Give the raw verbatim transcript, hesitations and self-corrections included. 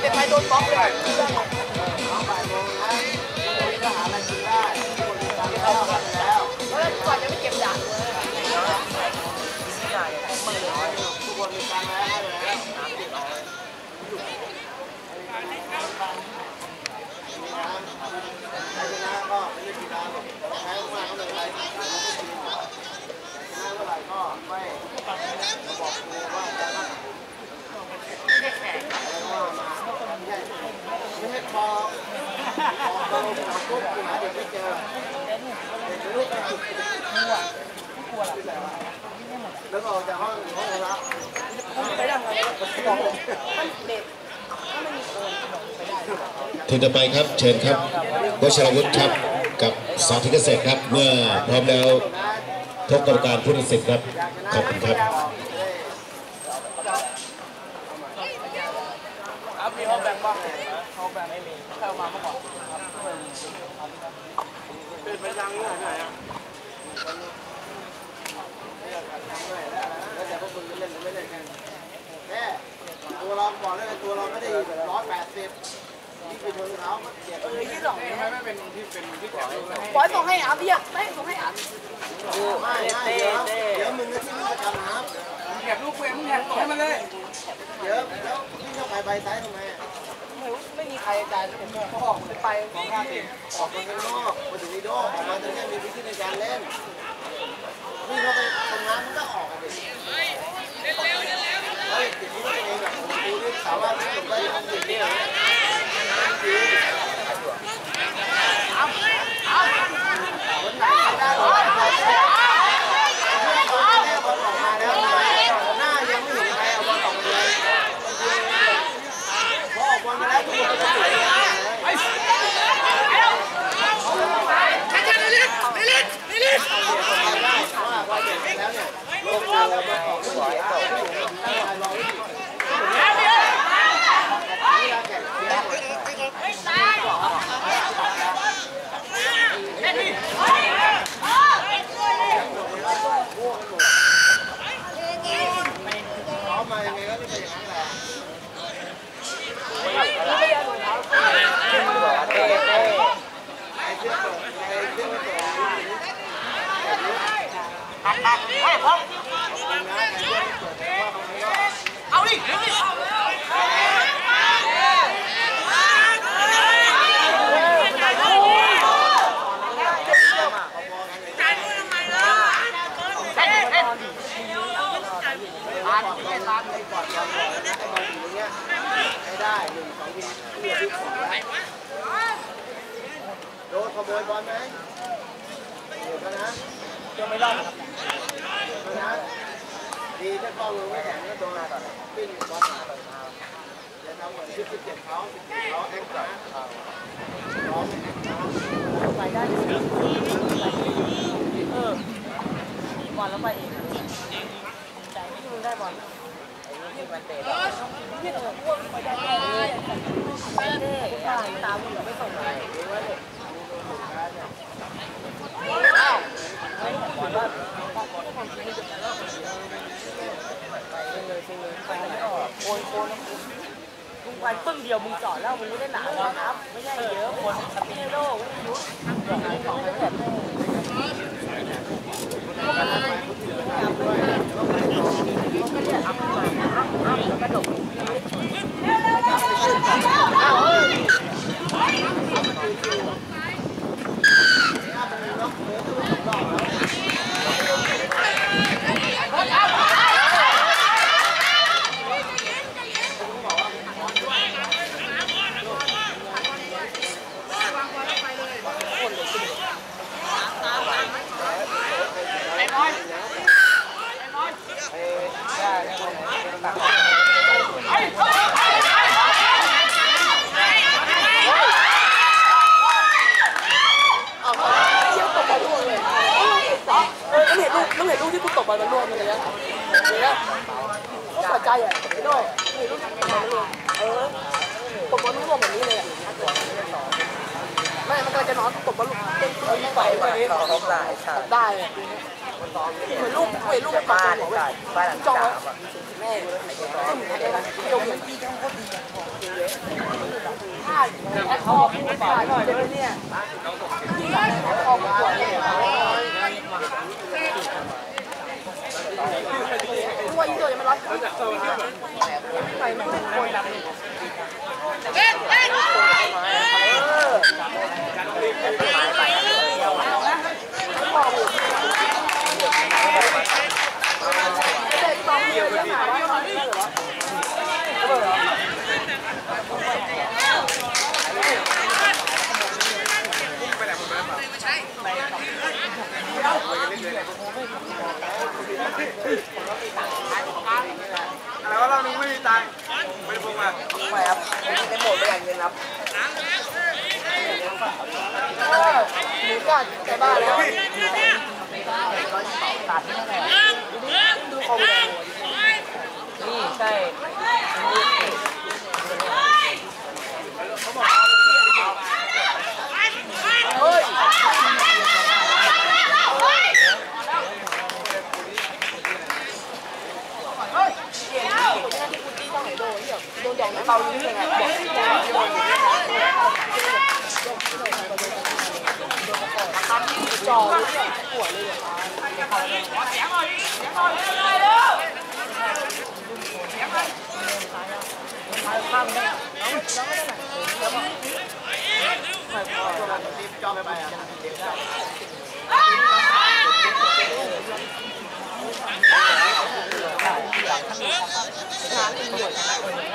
เป็นไม้โดนบล็อกเลยน้องบ่ายโมงนะคนก็หาอะไรกินได้คนทำแล้วทำแล้วแล้วก่อนจะไม่เก็บด่างเลยทุกคนมีการแล้วให้แล้วใครชนะก็ไม่ได้กีฬาหรอกแพ้มากก็เลยอะไรชนะเมื่อไหร่ก็ไม่บอกครูว่าจะนั่งไม่แข่งอะไรว่ามาไม่ใช่ไม่ให้พอพอพอหาปุ๊บหาเด็กไม่เจอเด็กไม่รู้กันจุดแล้วก็ออกจากห้องห้องละไปได้ไหมมันเด็กถ้าไม่มีคนไปได้ทีมต่อไปครับเชิญครับวชรวุฒิครับกับสาธิตเกษตรครับเมื่อพร้อมแล้วพบกรรมการผู้ตัดสินครับขอบคุณครับครับมีห้องแบ่งบ้างห้องแบ่งไม่มีเข้ามาเมื่อก่อนเป็นไปยังไงไหนอ่ะแล้วแต่พวกคุณจะเล่นหรือไม่เล่นกันแค่ตัวเราบอกเลยตัวเราไม่ได้ร้อยแปดสิบที่ไปชนเขาเจ็บเลยที่สองทำไมไม่เป็นที่เป็นที่แข็งบอยส่งให้อาพี่อ่ะไม่ส่งให้อาไม่ไม่เดี๋ยวเดี๋ยวมึงก็ที่มึงจะจำน้ำแอบลูกเพื่อนมึงแอบส่งให้มันเลยเดี๋ยวแล้วพี่จะไปใบไซส์ทำไมไม่รู้ไม่มีใครอาจารย์เขาออกไปของข้าเองออกมาข้างนอกมาถึงในโดออกมาถึงเนี่ยมีวิธีในการเล่นนี่เขาไปทำงานมันก็ออกกันดิเฮ้ยเล่นเร็วเล่นเร็วเฮ้ยติดที่ตัวเองแบบดูดิสาวว่าไม่ถูกได้ยังติดเนี่ยจริงเอาเอาคนไหนได้หรอเพื่อนเขาแน่บอลออกมาแล้วหน้ายังไม่เห็นใครเอาบอลออกมาเลยพอออกบอลมาแล้วทุกคนก็ตื่นไอ้ชัดชัดลิลิลิลิลิลิได้ว่าว่าเด็กแล้วเนี่ยลงมาแล้วมาออกไม่ไหวเอาไม่ไหวได้รอวิ่งมายังไงก็ไม่เป็นอย่างนั้นแหละไอ้เสื้อเปิดไอ้เสื้อไม่เปิดเฮ้ยพ่อเอาดิเดี๋ยวดิร้านที่ร้านในก่อนก่อนก่อนนะไอ้บอลอยู่ตรงเนี้ยให้ได้หนึ่งสองทีเพื่อที่ของได้โดนขโมยบอลไหมเดี๋ยวกันนะจะไม่รอดเดี๋ยวกันนะดีถ้ากล้องลงไม่แข็งก็โดนปิ้งบอลมาแบบจะทำเหมือนสิบสิบเจ็ดเขาสิบเจ็ดเขาแอ็กซ์นะร้องไปได้เออมีบอลแล้วไปเองใจไม่รู้ได้บอลที่มันเตะที่เออพวกไปได้เลยไปเตะตาบุญไม่ส่งอะไรอ้าวไม่บอลว่าไปเลยไปเลยไปไม่ออกโอนโอนมึงไปปึ้งเดียวมึงจอดแล้วมึงไม่ได้หนาเลยครับไม่ใช่เยอะคนสปีโร่ไม่ยุทธ์อย่างไรของไปแบบนี้กระดกอ้าวเฮ้ยต้องเห็นลูกที่กูตกไปมันร่วงเลยนะเนี่ยก็สะใจอ่ะไอ้โน่เห็นลูกที่ตกไปมันร่วงเออตกบอลมันร่วงแบบนี้เลยอ่ะไม่มันก็จะนอนตบบอลลูกเด้งขึ้นไปไปเขาเขาได้ได้เลยเหมือนลูกเหมือนลูกบ้านเลยบ้านจอแม่เลยก็เหมือนกันนะโยมเหมือนพี่ทั้งโคตรดีถ้าแอคคอร์พูดไปหน่อยเลยเนี่ยที่แอคคอร์พูดก่อนเลยตัวยิ่งตัวยังไม่รับใส่ไม่เป็นคนดับเอ๊ะเอ๊ะเอออะไรว่าเราไม่มีตังค์ไม่ได้พกมาไม่ครับเป็นโหมดประหยัดเงินครับหนูก็ใจบ้าแล้วตัดนี่แหละดูคอมเลยนี่ใช่เฮ้ยโดนดอกเตาลิ้นยังไงบอกจอเลยปวดเลยขอเสียงหน่อยเสียงหน่อยเลยเร็วเสียงหน่อยข้ามได้แล้วไม่ได้ไหนแล้วก็ไม่พอตัวเราตีจอไปไปอ่ะงานอินเดีย